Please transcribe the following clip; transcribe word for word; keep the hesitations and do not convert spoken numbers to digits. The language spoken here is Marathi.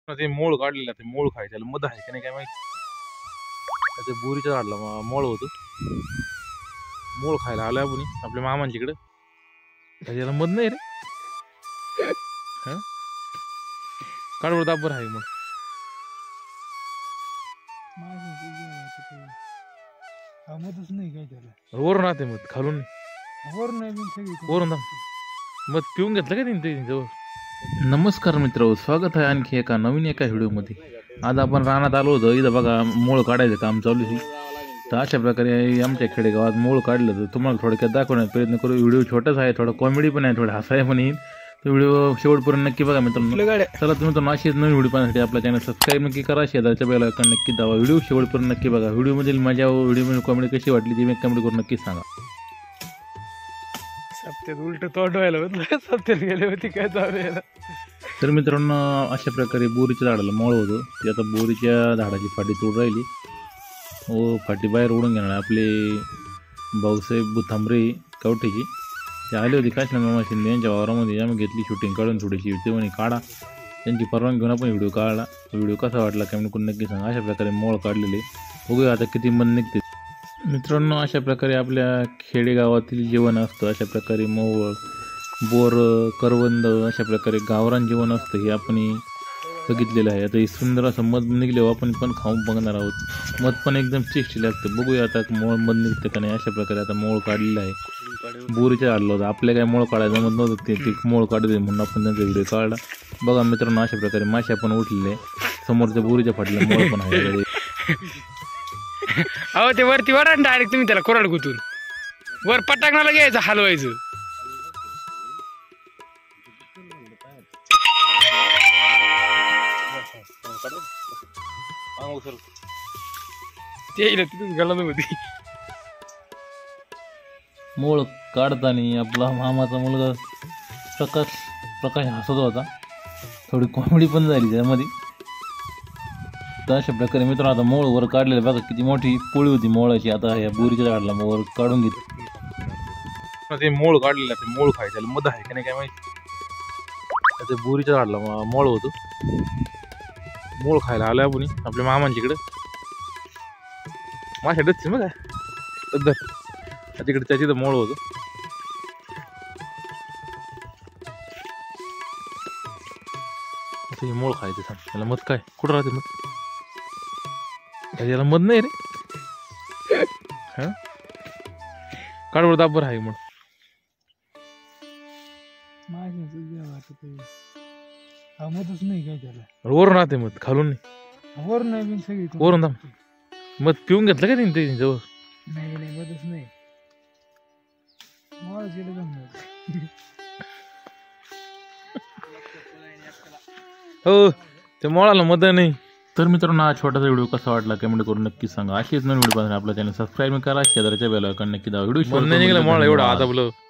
ते मोळ काढलेला ते मोळ खायचं त्याला मध आहे की नाही काय माहिती. ते बोरीच्या झाडला मोळ होतो मोळ खायला आलोय आपण आपल्या मामांच्याकडे. त्याला मध नाही रे काढ दाबर आहे मग मधच नाही काय त्याला वरून राहते मध खालून वर नाही वरून मध पिऊन घेतलं का त्यांनी जवळ. नमस्कार मित्र, स्वागत आहे आणखी एका नवीन एका व्हिडिओमध्ये. आज आपण रानात आलो होतो, इथं बघा मोळ काढायचं काम चालू आहे. तर अशा प्रकारे आमच्या खेडेगावात मोळ काढलं तर तुम्हाला थोडक्यात दाखवण्याचा प्रयत्न करू. व्हिडिओ छोटाच आहे, थोडा कॉमेडी पण आहे, थोडा हसाय पण येईल. तो व्हिडिओ शेवटपर्यंत नक्की बघा मित्रांनो. चला तुम्ही तर अशीच नवीन व्हिडिओ पाहण्यासाठी आपला चॅनल सबस्क्राईब नक्की करा, शेजारच्या बेल आयकॉन नक्की दाबा. व्हिडिओ शेवटपर्यंत नक्की बघा. व्हिडिओमधील मजा व व्हिडिओमध्ये कॉमेडी कशी वाटली ती मी कमेंट करून नक्की सांगा. सप्त्यात उलट तोंड व्हायला होतं, सप्त्यात गेले होती काय चालू. तर मित्रांनो अशा प्रकारे बोरीच्या झाडाला मोळ होतं. ती आता बोरीच्या झाडाची फाटी तोड राहिली व फाटी बाहेर ओढून घेणार आपले भाऊसाहेब बुथांबरे कवठेची. ते आले होते काशीनाथ मामा शिंदे यांच्या वावरामध्ये. आम्ही घेतली शूटिंग काढून थोडीशी. ते म्हणे काढा, त्यांची परवानगी घेऊन आपण व्हिडिओ काढला. व्हिडिओ कसा वाटला कमेंट करून नक्की सांगा. अशा प्रकारे मोळ काढलेले बघूया आता किती मन निघते. मित्रांनो अशा प्रकारे आपल्या खेडेगावातील जीवन असतं. अशा प्रकारे मोळ बोर करवंद अशा प्रकारे गावरान जीवन असतं हे आपण बघितलेलं आहे. आता हे सुंदर असं मध निघले आपण पण खाऊन बघणार आहोत. मध पण एकदम टेस्टी लागतं. बघूया आता मोळ मध निघतं का नाही. अशा प्रकारे आता मोळ काढलेला आहे. बोरीच्या झाडलं होतं, आपल्या काय मोळ काढायचं मध नव्हतं, ते ते मोळ काढले म्हणून आपण त्यांचा व्हिडिओ काढला. बघा मित्रांनो अशा प्रकारे माश्या पण उठलेले समोरच्या बोरीच्या फाटल्या मोळ पण आहे. अहो ते वरती वर डायरेक्ट तुम्ही त्याला कोरड गुतून वर पटाकणाला घ्यायचं, हलवायचं. मोळ काढताना आपला मामाचा मुलगा प्रकाश प्रकाश हसत होता. थोडी कॉमेडी पण झाली त्यामध्ये. तर अशा प्रकारे मित्र आता मोळ वर काढलेलं बघा किती मोठी पोळी होती मोळाची. आता या बोरीच्या झाडाला मोळ काढून घेतली. ते मोळ काढलेला ते मोळ खायचं त्याला मध आहे की नाही काय माहिती. ते बोरीच्या झाडाला मोळ होतो मोळ खायला आलोय आपण आपल्या मामांच्याकडे. माझ्या डच मग काय तिकडे त्याची तर मोळ होतं. मोळ खायचं सांग त्याला मध काय कुठं राहते मध. याला मध नाही रे हा काढवर दाबर आहे मग मधच नाही काय त्याला वरून राहते मध खालून नाही वर नाही सगळी वरून दाम मध पिऊन घेतलं का त्यांनी जवळ. नाही नाही मधच नाही मोळ गेलं जमलं. हो ते मोळाला मध नाही. तर मित्रांनो हा छोटासा व्हिडिओ कसा वाटला कमेंट करून नक्की सांगा. अशीच नवीन व्हिडिओ पाहण्यासाठी आपल्या चॅनल सबस्क्राईब करा, शेजारच्या बेल आयकॉन नक्की दाबा. व्हिडिओ एवढा आता